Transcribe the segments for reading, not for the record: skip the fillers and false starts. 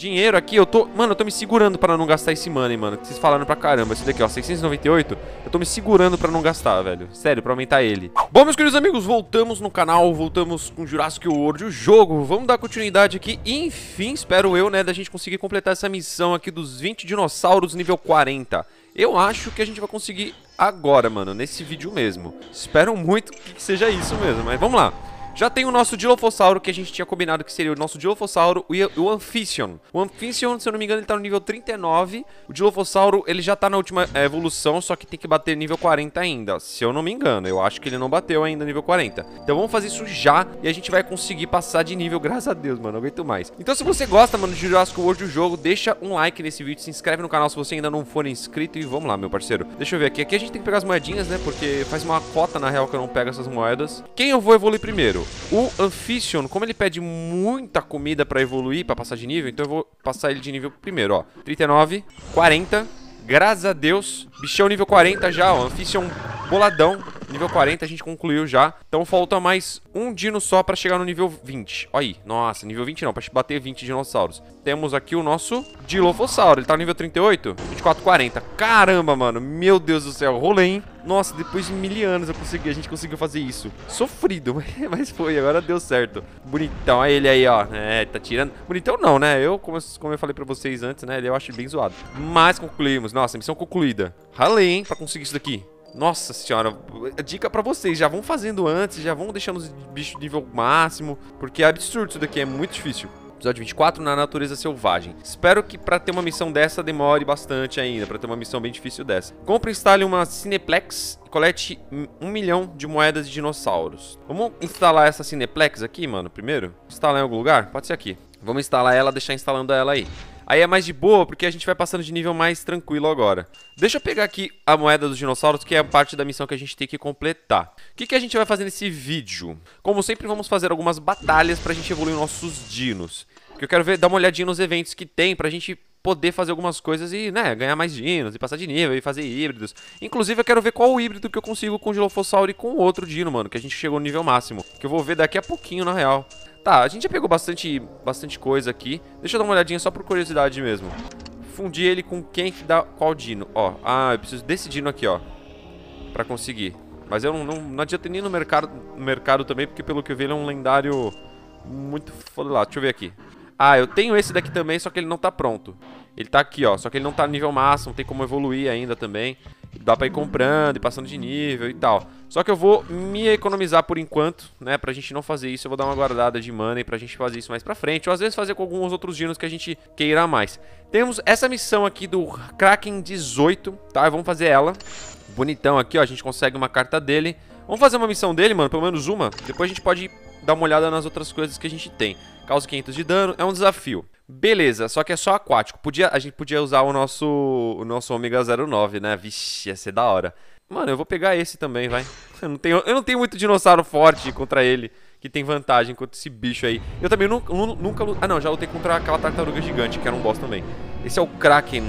Dinheiro aqui, eu tô... Mano, eu tô me segurando pra não gastar esse money, mano. Que vocês falaram pra caramba. Esse daqui, ó, 698. Eu tô me segurando pra não gastar, velho. Sério, pra aumentar ele. Bom, meus queridos amigos, voltamos no canal. Voltamos com Jurassic World, o jogo. Vamos dar continuidade aqui. E, enfim, espero eu, né, da gente conseguir completar essa missão aqui dos 20 dinossauros nível 40. Eu acho que a gente vai conseguir agora, mano, nesse vídeo mesmo. Espero muito que seja isso mesmo, mas vamos lá. Já tem o nosso Dilophosauro, que a gente tinha combinado que seria o nosso Dilophosauro e o Amphition. O Amphition, se eu não me engano, ele tá no nível 39. O Dilophosauro, ele já tá na última evolução, só que tem que bater nível 40 ainda. Se eu não me engano, eu acho que ele não bateu ainda nível 40. Então vamos fazer isso já e a gente vai conseguir passar de nível, graças a Deus, mano, não aguento mais. Então se você gosta, mano, de Jurassic World, o jogo, deixa um like nesse vídeo, se inscreve no canal se você ainda não for inscrito e vamos lá, meu parceiro. Deixa eu ver aqui. Aqui a gente tem que pegar as moedinhas, né, porque faz uma cota, na real, que eu não pego essas moedas. Quem eu vou evoluir primeiro? O Amphition, como ele pede muita comida pra evoluir, pra passar de nível, então eu vou passar ele de nível primeiro, ó. 39, 40, graças a Deus. Bichão nível 40 já, ó. Amphition boladão, nível 40 a gente concluiu já. Então falta mais um dino só pra chegar no nível 20. Olha aí, nossa, nível 20 não, pra bater 20 dinossauros. Temos aqui o nosso Dilophosauro, ele tá no nível 38, 24, 40. Caramba, mano, meu Deus do céu, rolê, hein? Nossa, depois de 1000 anos a gente conseguiu fazer isso. Sofrido, mas foi, agora deu certo. Bonitão, olha ele aí, ó. É, tá tirando. Bonitão não, né? Como eu falei pra vocês antes, né? Eu acho bem zoado. Mas concluímos. Nossa, missão concluída. Ralei, hein, pra conseguir isso daqui. Nossa senhora, dica pra vocês, já vão fazendo antes, já vão deixando os bichos de nível máximo, porque é absurdo isso daqui, é muito difícil. Episódio 24, na natureza selvagem. Espero que pra ter uma missão dessa demore bastante ainda, pra ter uma missão bem difícil dessa. Compre e instale uma Cineplex e colete 1 milhão de moedas de dinossauros. Vamos instalar essa Cineplex aqui, mano, primeiro? Instalar em algum lugar? Pode ser aqui. Vamos instalar ela, deixar instalando ela aí. Aí é mais de boa, porque a gente vai passando de nível mais tranquilo agora. Deixa eu pegar aqui a moeda dos dinossauros, que é a parte da missão que a gente tem que completar. O que a gente vai fazer nesse vídeo? Como sempre, vamos fazer algumas batalhas pra gente evoluir nossos dinos. Porque eu quero ver, dar uma olhadinha nos eventos que tem pra gente poder fazer algumas coisas e, né, ganhar mais dinos, e passar de nível, e fazer híbridos. Inclusive, eu quero ver qual o híbrido que eu consigo com o Dilophosauro e com o outro dino, mano, que a gente chegou no nível máximo. Que eu vou ver daqui a pouquinho, na real. Tá, a gente já pegou bastante coisa aqui. Deixa eu dar uma olhadinha só por curiosidade mesmo. Fundir ele com quem que dá qual dino? Ó, eu preciso desse dino aqui, ó, pra conseguir. Mas eu não adianta nem no mercado também, porque pelo que eu vi ele é um lendário muito foda lá. Deixa eu ver aqui. Ah, eu tenho esse daqui também, só que ele não tá pronto. Ele tá aqui, ó, só que ele não tá no nível máximo, não tem como evoluir ainda também. Dá pra ir comprando e passando de nível e tal. Só que eu vou me economizar por enquanto, né, pra gente não fazer isso. Eu vou dar uma guardada de money pra gente fazer isso mais pra frente. Ou às vezes fazer com alguns outros dinos que a gente queira mais. Temos essa missão aqui do Kraken 18, tá? Vamos fazer ela. Bonitão aqui, ó, a gente consegue uma carta dele. Vamos fazer uma missão dele, mano, pelo menos uma. Depois a gente pode dar uma olhada nas outras coisas que a gente tem. Causa 500 de dano, é um desafio. Beleza, só que é só aquático. A gente podia usar o nosso ômega 09, né? Vixe, ia ser da hora. Mano, eu vou pegar esse também, vai. Eu não tenho muito dinossauro forte contra ele, que tem vantagem contra esse bicho aí. Eu também nunca... Ah, não, já lutei contra aquela tartaruga gigante, que era um boss também. Esse é o Kraken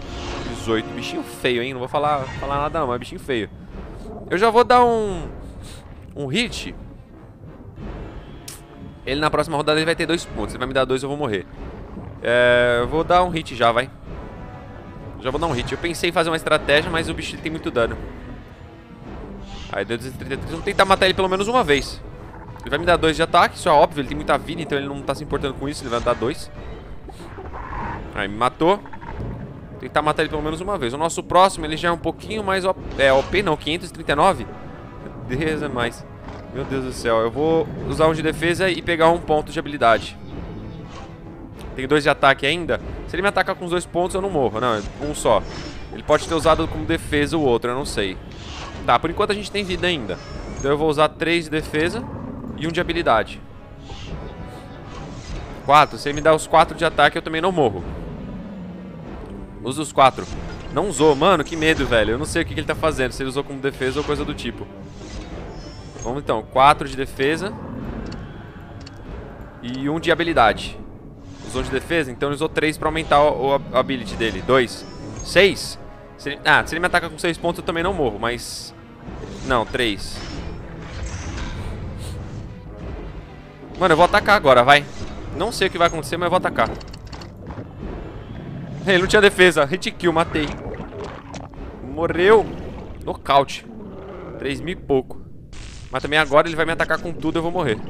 18. Bichinho feio, hein? Não vou falar nada não, mas é bichinho feio. Eu já vou dar um hit. Ele na próxima rodada ele vai ter 2 pontos. Ele vai me dar 2, eu vou morrer. Eu vou dar um hit já, vai. Já vou dar um hit. Eu pensei em fazer uma estratégia, mas o bicho tem muito dano. Aí deu 233. Vamos tentar matar ele pelo menos uma vez. Ele vai me dar 2 de ataque, isso é óbvio. Ele tem muita vida, então ele não tá se importando com isso. Ele vai dar 2. Aí me matou. Vou tentar matar ele pelo menos uma vez. O nosso próximo, ele já é um pouquinho mais OP não, 539. Meu Deus, é mais. Meu Deus do céu. Eu vou usar um de defesa e pegar um ponto de habilidade. Tem 2 de ataque ainda. Se ele me atacar com os 2 pontos, eu não morro. Não, é um só. Ele pode ter usado como defesa o outro, eu não sei. Tá, por enquanto a gente tem vida ainda. Então eu vou usar 3 de defesa e 1 de habilidade. 4. Se ele me dá os 4 de ataque, eu também não morro. Usa os 4. Não usou, mano, que medo, velho. Eu não sei o que ele tá fazendo, se ele usou como defesa ou coisa do tipo. Vamos então, 4 de defesa e 1 de habilidade. Usou de defesa, então ele usou 3 pra aumentar o ability dele. 2, 6. Se ele me ataca com 6 pontos eu também não morro, mas... Não, 3. Mano, eu vou atacar agora, vai. Não sei o que vai acontecer, mas eu vou atacar. Ele não tinha defesa. Hit kill, matei. Morreu. Nocaute. 3.000 e pouco. Mas também agora ele vai me atacar com tudo, eu vou morrer.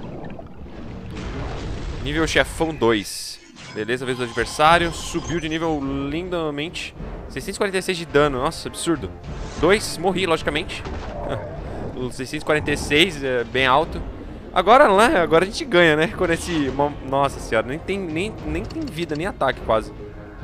Nível chefão 2. Beleza, vez do adversário. Subiu de nível lindamente. 646 de dano, nossa, absurdo. 2, morri, logicamente. O 646 é bem alto. Agora, né? Agora a gente ganha, né? Quando esse... Nossa senhora, nem tem vida, nem ataque quase.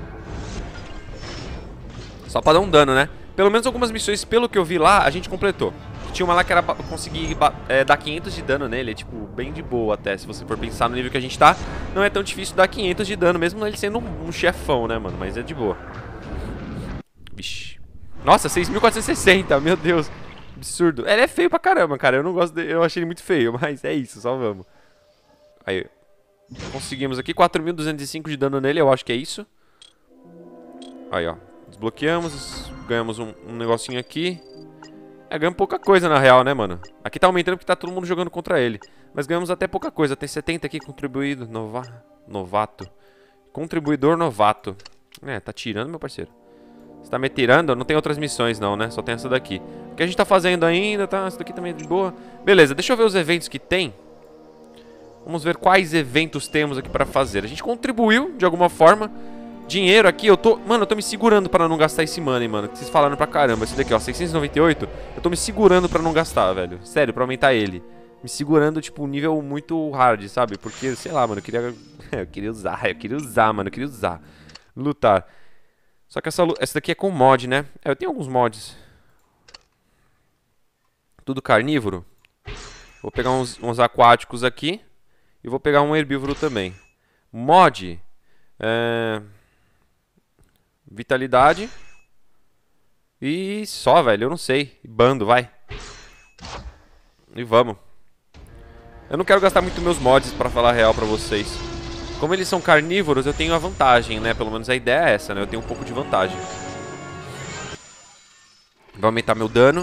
Só pra dar um dano, né? Pelo menos algumas missões, pelo que eu vi lá, a gente completou. Tinha uma lá que era conseguir dar 500 de dano nele. É tipo, bem de boa até. Se você for pensar no nível que a gente tá, não é tão difícil dar 500 de dano, mesmo ele sendo um chefão, né, mano? Mas é de boa. Vixe. Nossa, 6.460, meu Deus. Absurdo. Ele é feio pra caramba, cara. Eu não gosto dele, eu achei ele muito feio, mas é isso, só vamos. Aí. Conseguimos aqui 4.205 de dano nele, eu acho que é isso. Aí, ó. Desbloqueamos, ganhamos um negocinho aqui. Ganhamos pouca coisa na real, né, mano? Aqui tá aumentando porque tá todo mundo jogando contra ele. Mas ganhamos até pouca coisa. Tem 70 aqui, contribuído. Novato. Contribuidor novato. Tá tirando, meu parceiro. Você tá me tirando? Não tem outras missões não, né? Só tem essa daqui. O que a gente tá fazendo ainda, tá? Essa daqui também é de boa. Beleza, deixa eu ver os eventos que tem. Vamos ver quais eventos temos aqui pra fazer. A gente contribuiu, de alguma forma. Dinheiro aqui, Mano, eu tô me segurando pra não gastar esse money, mano. Que vocês falaram pra caramba. Esse daqui, ó, 698. Eu tô me segurando pra não gastar, velho. Sério, pra aumentar ele. Me segurando, tipo, um nível muito hard, sabe? Porque, sei lá, mano, eu queria... eu queria usar, mano. Eu queria usar. Lutar. Só que essa daqui é com mod, né? Eu tenho alguns mods. Tudo carnívoro. Vou pegar uns aquáticos aqui. E vou pegar um herbívoro também. Mod. Vitalidade. E só, velho, eu não sei. Bando, vai. E vamos. Eu não quero gastar muito meus mods, pra falar a real pra vocês. Como eles são carnívoros, eu tenho a vantagem, né? Pelo menos a ideia é essa, né? Eu tenho um pouco de vantagem. Vai aumentar meu dano.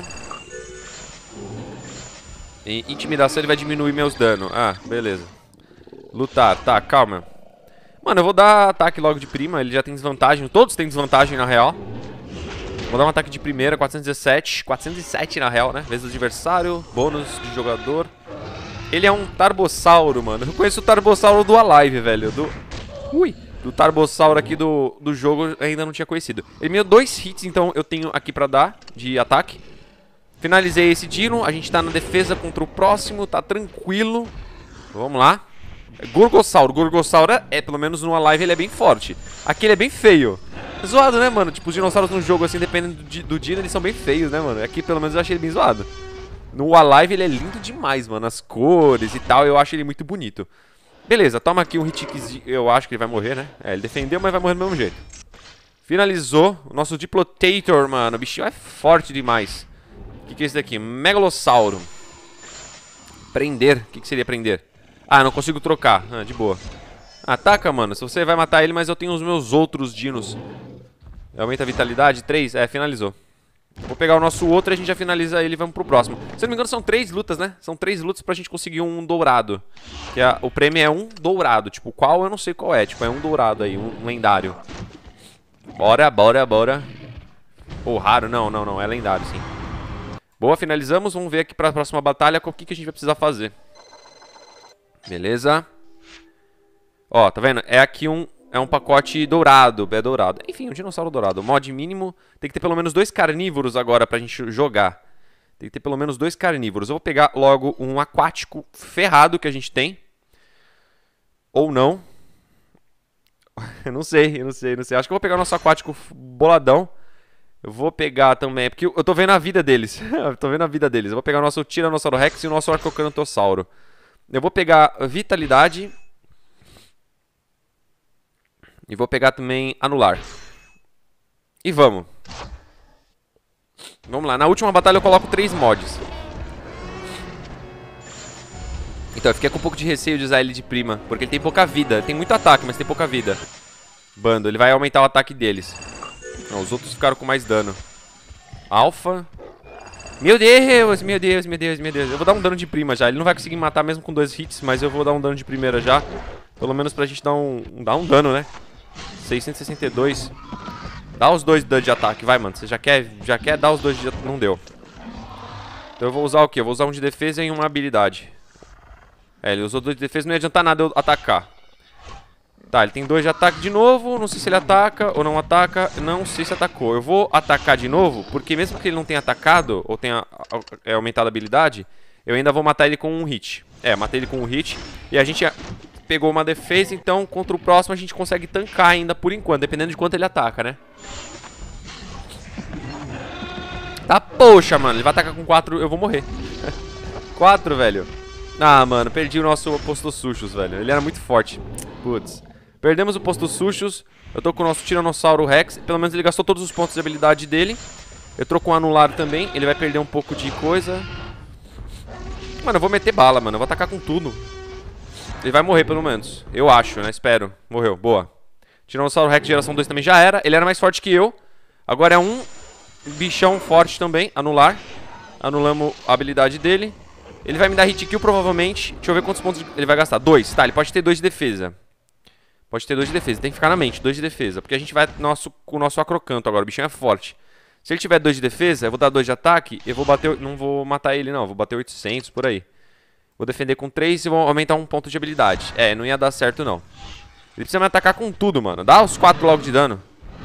E intimidação ele vai diminuir meus danos. Ah, beleza. Lutar, tá, calma. Mano, eu vou dar ataque logo de prima. Ele já tem desvantagem, todos têm desvantagem na real. Vou dar um ataque de primeira, 417. 407 na real, né? Vezes do adversário, bônus de jogador. Ele é um Tarbossauro, mano. Eu conheço o Tarbossauro do Alive, velho. Do Tarbossauro aqui do jogo eu ainda não tinha conhecido. Ele me deu 2 hits, então eu tenho aqui pra dar de ataque. Finalizei esse tiro. A gente tá na defesa contra o próximo. Tá tranquilo. Vamos lá. Gorgossauro. Gorgossauro pelo menos no Alive ele é bem forte. Aqui ele é bem feio. É zoado, né, mano? Tipo, os dinossauros no jogo, assim, dependendo do dino, eles são bem feios, né, mano? Aqui pelo menos eu achei ele bem zoado. No Alive ele é lindo demais, mano. As cores e tal, eu acho ele muito bonito. Beleza, toma aqui um hit que eu acho que ele vai morrer, né? Ele defendeu, mas vai morrer do mesmo jeito. Finalizou. O nosso Diplotator, mano. O bichinho é forte demais. O que é esse daqui? Megalossauro. Prender. O que seria prender? Ah, não consigo trocar. Ah, de boa. Ataca, mano. Se você vai matar ele, mas eu tenho os meus outros dinos. Aumenta a vitalidade. 3. Finalizou. Vou pegar o nosso outro e a gente já finaliza ele e vamos pro próximo. Se eu não me engano, são 3 lutas, né? São 3 lutas pra gente conseguir um dourado. Que o prêmio é um dourado. Tipo, qual eu não sei qual é. Tipo, é um dourado aí, um lendário. Bora, bora, bora. Ou raro, não. É lendário, sim. Boa, finalizamos. Vamos ver aqui pra próxima batalha o que a gente vai precisar fazer. Beleza. Ó, tá vendo? É aqui um pacote dourado. É dourado. Enfim, um dinossauro dourado. Mod mínimo. Tem que ter pelo menos 2 carnívoros agora pra gente jogar. Tem que ter pelo menos 2 carnívoros. Eu vou pegar logo um aquático ferrado que a gente tem. Ou não. Eu não sei. Acho que eu vou pegar o nosso aquático boladão. Eu vou pegar também, porque eu tô vendo a vida deles. Eu vou pegar o nosso Tiranossauro Rex e o nosso Arcocanotossauro. Eu vou pegar vitalidade. E vou pegar também anular. E vamos. Vamos lá, na última batalha eu coloco 3 mods. Então, eu fiquei com um pouco de receio de usar ele de prima, porque ele tem pouca vida. Ele tem muito ataque, mas tem pouca vida. Bando, ele vai aumentar o ataque deles. Não, os outros ficaram com mais dano. Alpha. Meu Deus. Eu vou dar um dano de prima já. Ele não vai conseguir matar mesmo com 2 hits, mas eu vou dar um dano de primeira já. Pelo menos pra gente dar um dano, né? 662. Dá os 2 de ataque, vai, mano. Você já quer dar os 2 de ataque? Não deu. Então eu vou usar o quê? Eu vou usar um de defesa e uma habilidade. É, ele usou 2 de defesa, não ia adiantar nada eu atacar. Tá, ele tem 2 de ataque de novo. Não sei se ele ataca ou não ataca. Não sei se atacou. Eu vou atacar de novo, porque mesmo que ele não tenha atacado ou tenha aumentado a habilidade, eu ainda vou matar ele com um hit. É, matei ele com um hit. E a gente pegou uma defesa, então contra o próximo a gente consegue tancar ainda por enquanto, dependendo de quanto ele ataca, né? Tá, poxa, mano, ele vai atacar com 4, eu vou morrer. 4, velho. Ah, mano, perdi o nosso posto Sushos, velho. Ele era muito forte. Putz. Perdemos o posto Sushos. Eu tô com o nosso Tiranossauro Rex. Pelo menos ele gastou todos os pontos de habilidade dele. Eu tô com o Anular também. Ele vai perder um pouco de coisa. Mano, eu vou meter bala, mano. Eu vou atacar com tudo. Ele vai morrer, pelo menos. Eu acho, né? Espero. Morreu. Boa. Tiranossauro Rex geração 2 também já era. Ele era mais forte que eu. Agora é um bichão forte também. Anular. Anulamos a habilidade dele. Ele vai me dar hit kill, provavelmente. Deixa eu ver quantos pontos ele vai gastar. 2. Tá, ele pode ter 2 de defesa. Pode ter 2 de defesa. Tem que ficar na mente. 2 de defesa. Porque a gente vai com o nosso acrocanto agora. O bichinho é forte. Se ele tiver 2 de defesa, eu vou dar 2 de ataque. Eu vou bater... Não vou matar ele, não. Vou bater 800 por aí. Vou defender com 3 e vou aumentar um ponto de habilidade. É, não ia dar certo, não. Ele precisa me atacar com tudo, mano. Dá os 4 logo de dano.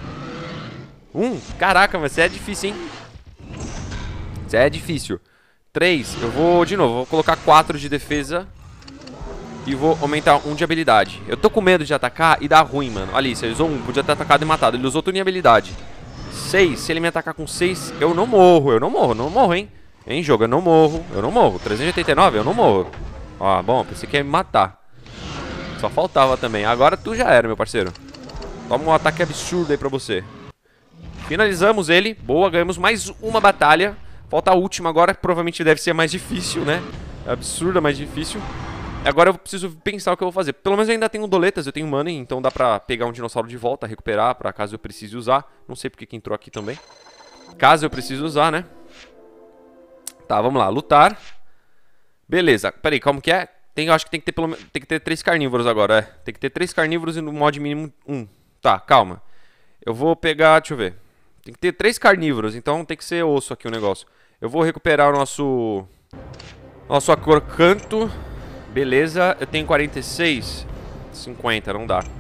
Caraca, mas isso é difícil, hein? Isso é difícil. 3, eu vou de novo. Vou colocar 4 de defesa. E vou aumentar 1 de habilidade. Eu tô com medo de atacar e dar ruim, mano. Ali, você usou 1, podia ter atacado e matado. Ele usou tudo em habilidade. 6, se ele me atacar com 6, eu não morro. Eu não morro, hein? Em jogo, eu não morro. 389, eu não morro. Ó, bom, pensei que ia me matar. Só faltava também. Agora tu já era, meu parceiro. Toma um ataque absurdo aí pra você. Finalizamos ele. Boa, ganhamos mais uma batalha. Falta a última agora, que provavelmente deve ser mais difícil, né? É absurda, mais difícil. Agora eu preciso pensar o que eu vou fazer. Pelo menos eu ainda tenho doletas, eu tenho money, então dá pra pegar um dinossauro de volta, recuperar, pra caso eu precise usar. Não sei porque que entrou aqui também. Caso eu precise usar, né? Tá, vamos lá, lutar. Beleza, peraí, como que é? Eu acho que tem que ter tem que ter 3 carnívoros agora, é. Tem que ter 3 carnívoros e no mod mínimo 1. Tá, calma. Eu vou pegar, deixa eu ver. Tem que ter 3 carnívoros, então tem que ser osso aqui o negócio. Eu vou recuperar o nosso acrocanto. Beleza, eu tenho 46. 50, não dá.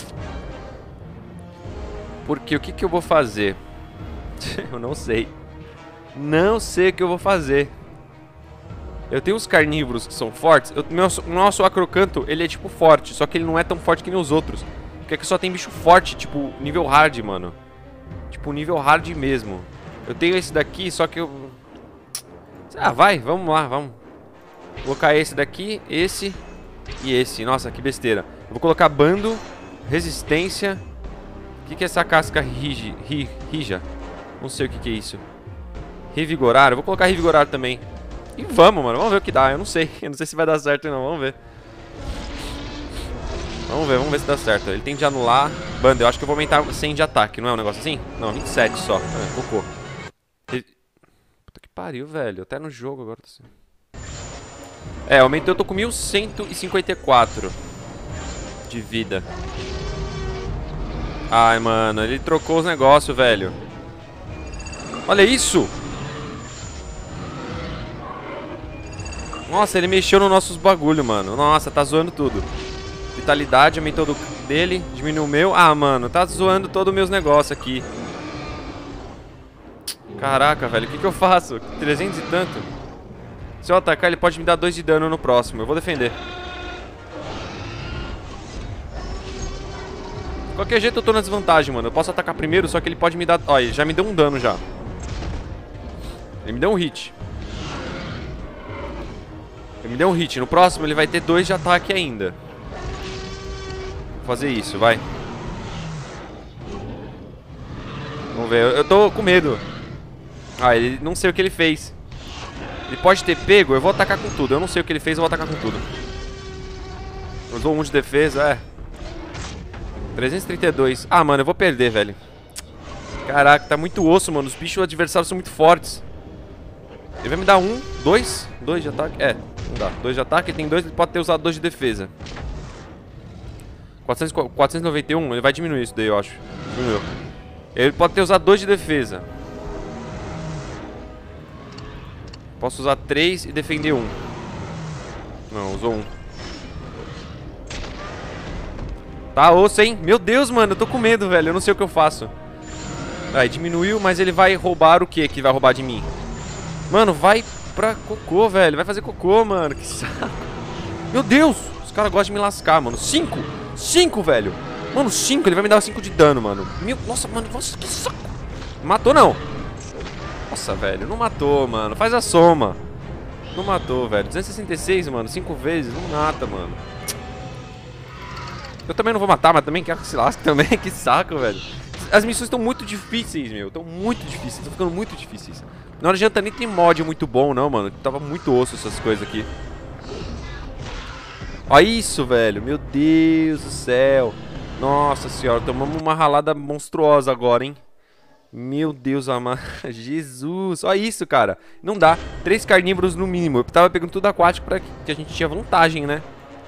Porque o que que eu vou fazer? Eu não sei. Não sei o que eu vou fazer. Eu tenho os carnívoros que são fortes. O nosso acrocanto, ele é tipo forte. Só que ele não é tão forte que nem os outros. Porque aqui só tem bicho forte, tipo nível hard, mano. Tipo nível hard mesmo. Eu tenho esse daqui, só que eu... Ah, vai, vamos lá, vamos. Vou colocar esse daqui, esse e esse. Nossa, que besteira. Eu vou colocar bando, resistência. O que é essa casca rija? Não sei o que é isso. Revigorar, eu vou colocar revigorar também. E vamos, mano, vamos ver o que dá. Eu não sei se vai dar certo ou não, vamos ver. Vamos ver se dá certo. Ele tem de anular. Banda, eu acho que eu vou aumentar 100 de ataque, não é um negócio assim? Não, 27 só. Cocô. Puta que pariu, velho. Até no jogo agora tá assim. Aumentei, eu tô com 1154 de vida. Ai, mano, ele trocou os negócios, velho. Olha isso! Nossa, ele mexeu nos nossos bagulho, mano. Nossa, tá zoando tudo. Vitalidade, aumentou dele, diminuiu o meu. Ah, mano, tá zoando todos os meus negócios aqui. Caraca, velho, o que eu faço? 300 e tanto. Se eu atacar, ele pode me dar 2 de dano no próximo. Eu vou defender. De qualquer jeito eu tô na desvantagem, mano. Eu posso atacar primeiro, só que ele pode me dar... Ó, ele já me deu um dano já. Ele me deu um hit. Ele me deu um hit. No próximo ele vai ter 2 de ataque ainda. Vou fazer isso, vai. Vamos ver. Eu tô com medo. Ah, ele... não sei o que ele fez. Ele pode ter pego, eu vou atacar com tudo. Eu não sei o que ele fez, eu vou atacar com tudo. Usou 1 de defesa, 332. Ah, mano, eu vou perder, velho. Caraca, tá muito osso, mano. Os bichos adversários são muito fortes. Ele vai me dar 1, 2 de ataque. Não dá. 2 de ataque, ele tem 2, ele pode ter usado 2 de defesa. 491, ele vai diminuir isso daí, eu acho. Diminuiu. Ele pode ter usado 2 de defesa. Posso usar 3 e defender 1. Não, usou 1. Tá osso, hein? Meu Deus, mano, eu tô com medo, velho. Eu não sei o que eu faço. Aí, diminuiu, mas ele vai roubar o quê que vai roubar de mim? Mano, vai pra cocô, velho. Vai fazer cocô, mano. Que saco. Meu Deus! Os caras gostam de me lascar, mano. 5! 5, velho! Mano, 5. Ele vai me dar 5 de dano, mano. Nossa, mano. Nossa, que saco. Não matou, não. Nossa, velho. Não matou, mano. Faz a soma. Não matou, velho. 266, mano. 5 vezes. Não mata, mano. Eu também não vou matar, mas também quero que se lasque também. Que saco, velho. As missões estão muito difíceis, meu. Estão muito difíceis. Estão ficando muito difíceis. Não adianta nem ter mod muito bom, não, mano. Tava muito osso essas coisas aqui. Olha isso, velho. Meu Deus do céu. Nossa senhora. Tomamos uma ralada monstruosa agora, hein. Meu Deus amado. Jesus. Olha isso, cara. Não dá. 3 carnívoros no mínimo. Eu tava pegando tudo aquático pra que a gente tinha vantagem, né.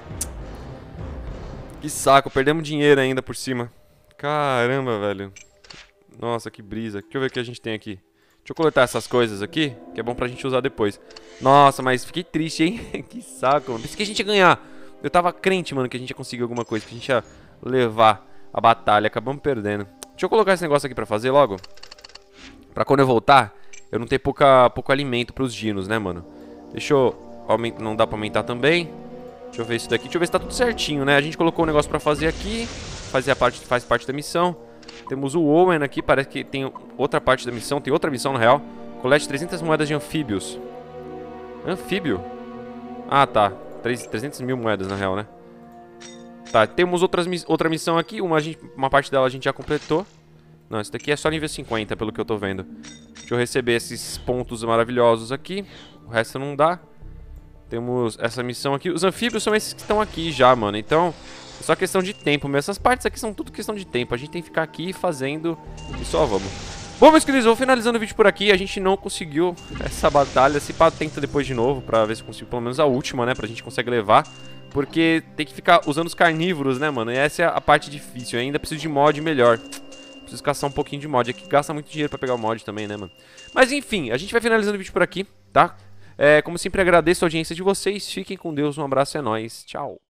Que saco. Perdemos dinheiro ainda por cima. Caramba, velho. Nossa, que brisa. Deixa eu ver o que a gente tem aqui. Deixa eu coletar essas coisas aqui, que é bom pra gente usar depois. Nossa, mas fiquei triste, hein? Que saco, mano. Pensei que a gente ia ganhar. Eu tava crente, mano, que a gente ia conseguir alguma coisa, que a gente ia levar a batalha. Acabamos perdendo. Deixa eu colocar esse negócio aqui pra fazer logo. Pra quando eu voltar, eu não ter pouco alimento pros dinos, né, mano? Deixa eu aumentar. Não dá pra aumentar também. Deixa eu ver isso daqui. Deixa eu ver se tá tudo certinho, né? A gente colocou um negócio pra fazer aqui. Faz parte da missão. Temos o Owen aqui, parece que tem outra parte da missão. Tem outra missão, na real. Colete 300 moedas de anfíbios. Anfíbio? Ah, tá. 300 mil moedas, na real, né? Tá, temos outra missão aqui. Uma parte dela a gente já completou. Não, esse daqui é só nível 50, pelo que eu tô vendo. Deixa eu receber esses pontos maravilhosos aqui. O resto não dá. Temos essa missão aqui. Os anfíbios são esses que estão aqui já, mano. Então... é só questão de tempo mesmo. Essas partes aqui são tudo questão de tempo. A gente tem que ficar aqui fazendo e só vamos. Bom, meus queridos, eu vou finalizando o vídeo por aqui. A gente não conseguiu essa batalha. Se pá, tenta depois de novo pra ver se eu consigo pelo menos a última, né? Pra gente conseguir levar. Porque tem que ficar usando os carnívoros, né, mano? E essa é a parte difícil. Eu ainda preciso de mod melhor. Preciso caçar um pouquinho de mod. Aqui gasta muito dinheiro pra pegar o mod também, né, mano? Mas enfim, a gente vai finalizando o vídeo por aqui, tá? Como sempre, agradeço a audiência de vocês. Fiquem com Deus. Um abraço, é nóis. Tchau.